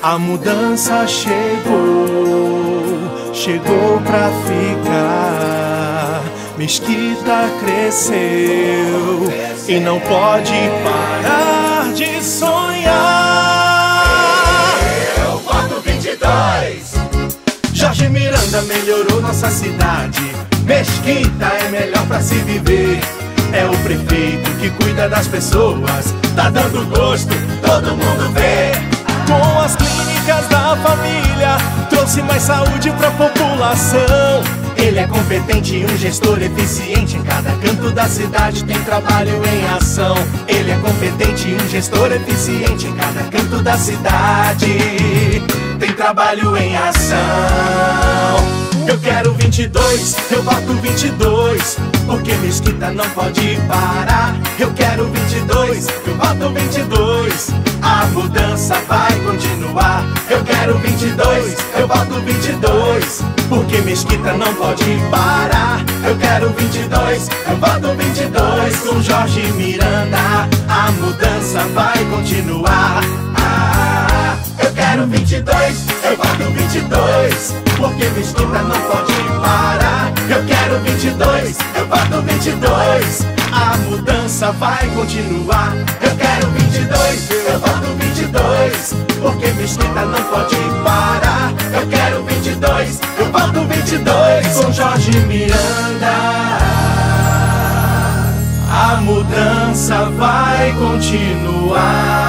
A mudança chegou pra ficar. Mesquita cresceu e não pode parar de sonhar. Eu voto 22. Jorge Miranda melhorou nossa cidade. Mesquita é melhor pra se viver. É o prefeito que cuida das pessoas. Tá dando gosto, todo mundo vê. Com as clínicas da família, trouxe mais saúde pra população. Ele é competente e um gestor eficiente. Em cada canto da cidade tem trabalho em ação. Ele é competente e um gestor eficiente. Em cada canto da cidade tem trabalho em ação. Eu quero 22, eu voto 22, porque Mesquita não pode parar. Eu quero 22, eu voto 22, a mudança vai continuar. Eu quero 22, eu voto 22, porque Mesquita não pode parar. Eu quero 22, eu voto 22, com Jorge Miranda a mudança vai continuar. Eu quero 22, eu voto 22, porque Mesquita não pode parar. Eu quero 22, eu voto 22, a mudança vai continuar. Eu quero 22, eu voto 22, porque Mesquita não pode parar. Eu quero 22, eu voto 22, com Jorge Miranda a mudança vai continuar.